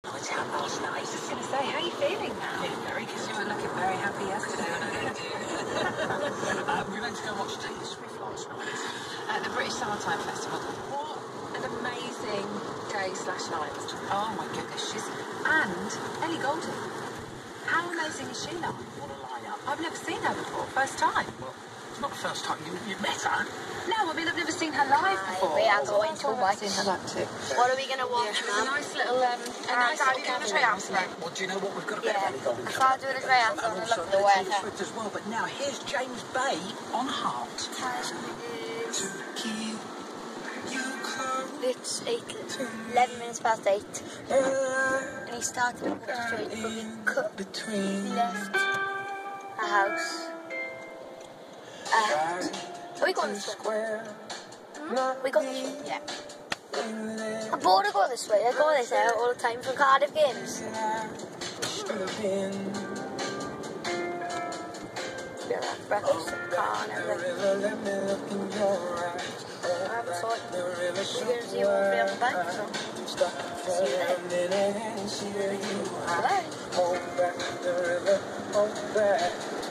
night out last night. I was just going to say, how are you feeling now? Yeah, very, because you were looking very happy yesterday. We went to go watch Taylor Swift last night at the British Summertime Festival. What an amazing day/night. Oh my goodness, she's... And Ellie Goulding. How amazing is she now? What a lineup. I've never seen her before, first time. Well, it's not the first time you've met her. No, I mean, I've never seen her live before. We are going to watch. I've seen her live too. What are we going to watch, It's a Mum? nice little, a nice little gathering, isn't it? Well, do you know what? We've got a bit of Ellie Goulding. I can't do it as well. I'm And going to also look at the Taylor weather. Swift as well. But now, here's James Bay on Heart. It's 11 minutes past 8. And he started to go straight, but we cut. We left a house. Are we going this way? We go this way? Yeah. I'm bored of going this way. I go this way all the time for Cardiff games. Yeah, breakfast in the car and everything. I haven't saw it. We're going to see you over there on the bank, so see you there. Bye.